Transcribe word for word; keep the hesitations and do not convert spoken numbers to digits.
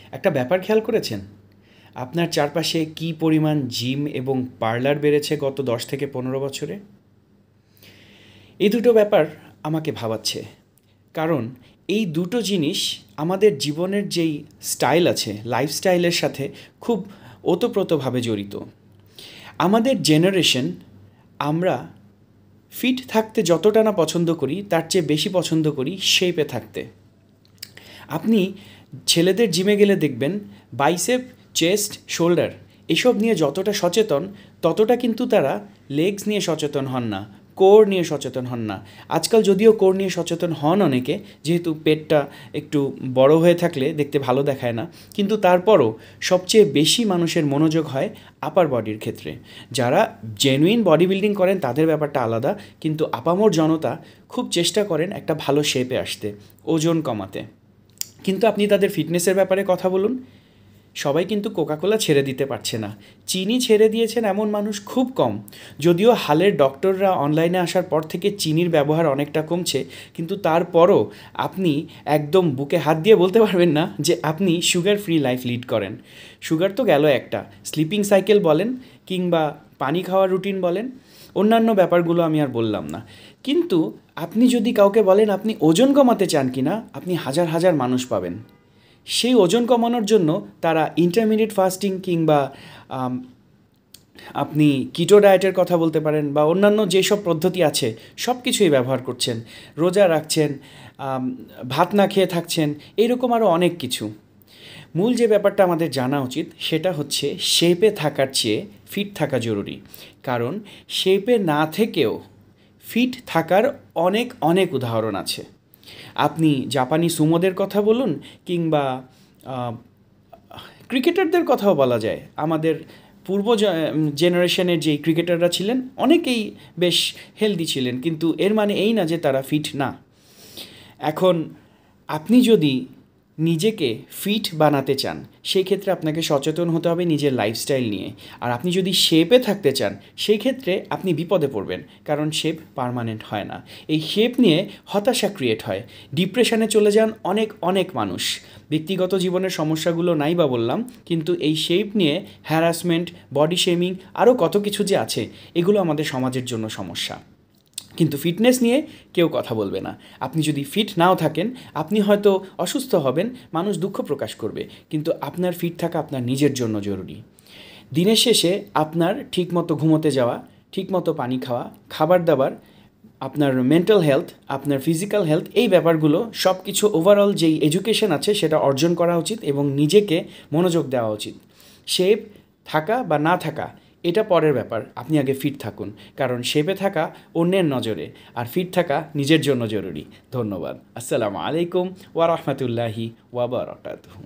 একটা ব্যাপার খেয়াল করেছেন? আপনার চারপাশে কী পরিমাণ জিম এবং পার্লার বেড়েছে গত দশ থেকে পনেরো বছরে? এই দুটো ব্যাপার আমাকে ভাবাচ্ছে, কারণ এই দুটো জিনিস আমাদের জীবনের যেই স্টাইল আছে, লাইফস্টাইলের সাথে খুব ওতপ্রোতভাবে জড়িত। আমাদের জেনারেশন, আমরা ফিট থাকতে যতটা না পছন্দ করি তার চেয়ে বেশি পছন্দ করি শেপে থাকতে। আপনি ছেলেদের জিমে গেলে দেখবেন বাইসেপ, চেস্ট, শোল্ডার এসব নিয়ে যতটা সচেতন, ততটা কিন্তু তারা লেগস নিয়ে সচেতন হন না, কোর নিয়ে সচেতন হন না। আজকাল যদিও কোর নিয়ে সচেতন হন অনেকে, যেহেতু পেটটা একটু বড় হয়ে থাকলে দেখতে ভালো দেখায় না, কিন্তু তারপরও সবচেয়ে বেশি মানুষের মনোযোগ হয় আপার বডির ক্ষেত্রে। যারা জেনুইন বডি বিল্ডিং করেন তাদের ব্যাপারটা আলাদা, কিন্তু আপামর জনতা খুব চেষ্টা করেন একটা ভালো শেপে আসতে, ওজন কমাতে। কিন্তু আপনি তাদের ফিটনেসের ব্যাপারে কথা বলুন, সবাই কিন্তু কোকাকোলা ছেড়ে দিতে পারছে না। চিনি ছেড়ে দিয়েছেন এমন মানুষ খুব কম। যদিও হালের ডক্টররা অনলাইনে আসার পর থেকে চিনির ব্যবহার অনেকটা কমছে, কিন্তু তারপরও আপনি একদম বুকে হাত দিয়ে বলতে পারবেন না যে আপনি সুগার ফ্রি লাইফ লিড করেন। সুগার তো গেল একটা, স্লিপিং সাইকেল বলেন কিংবা পানি খাওয়ার রুটিন বলেন, অন্যান্য ব্যাপারগুলো আমি আর বললাম না। কিন্তু আপনি যদি কাউকে বলেন আপনি ওজন কমাতে চান কি না, আপনি হাজার হাজার মানুষ পাবেন। সেই ওজন কমানোর জন্য তারা ইন্টারমিডিয়েট ফাস্টিং কিংবা আপনি কিটো ডায়েটের কথা বলতে পারেন বা অন্যান্য যেসব পদ্ধতি আছে সব কিছুই ব্যবহার করছেন, রোজা রাখছেন, ভাত না খেয়ে থাকছেন, এরকম আরও অনেক কিছু। মূল যে ব্যাপারটা আমাদের জানা উচিত সেটা হচ্ছে শেপে থাকার চেয়ে ফিট থাকা জরুরি। কারণ শেপে না থেকেও ফিট থাকার অনেক অনেক উদাহরণ আছে। আপনি জাপানি সুমোদের কথা বলুন কিংবা ক্রিকেটারদের কথাও বলা যায়। আমাদের পূর্ব জেনারেশনের যেই ক্রিকেটাররা ছিলেন অনেকেই বেশ হেলদি ছিলেন, কিন্তু এর মানে এই না যে তারা ফিট না। এখন আপনি যদি নিজেকে ফিট বানাতে চান, সেই ক্ষেত্রে আপনাকে সচেতন হতে হবে নিজের লাইফস্টাইল নিয়ে। আর আপনি যদি শেপে থাকতে চান, সেই ক্ষেত্রে আপনি বিপদে পড়বেন, কারণ শেপ পার্মানেন্ট হয় না। এই শেপ নিয়ে হতাশা ক্রিয়েট হয়, ডিপ্রেশনে চলে যান অনেক অনেক মানুষ। ব্যক্তিগত জীবনের সমস্যাগুলো নাই বা বললাম, কিন্তু এই শেপ নিয়ে হ্যারাসমেন্ট, বডি শেমিং, আরও কত কিছু যে আছে, এগুলো আমাদের সমাজের জন্য সমস্যা। কিন্তু ফিটনেস নিয়ে কেউ কথা বলবে না। আপনি যদি ফিট নাও থাকেন, আপনি হয়তো অসুস্থ হবেন, মানুষ দুঃখ প্রকাশ করবে, কিন্তু আপনার ফিট থাকা আপনার নিজের জন্য জরুরি। দিনের শেষে আপনার ঠিকমতো ঘুমোতে যাওয়া, ঠিকমতো পানি খাওয়া, খাবার দাবার, আপনার মেন্টাল হেলথ, আপনার ফিজিক্যাল হেলথ, এই ব্যাপারগুলো সব কিছু ওভারঅল যেই এডুকেশন আছে সেটা অর্জন করা উচিত এবং নিজেকে মনোযোগ দেওয়া উচিত। শেপ থাকা বা না থাকা এটা পরের ব্যাপার, আপনি আগে ফিট থাকুন, কারণ শেপে থাকা অন্যের নজরে, আর ফিট থাকা নিজের জন্য জরুরি। ধন্যবাদ। আসসালামু আলাইকুম ওয়া রাহমাতুল্লাহি ওয়া বারাকাতুহু।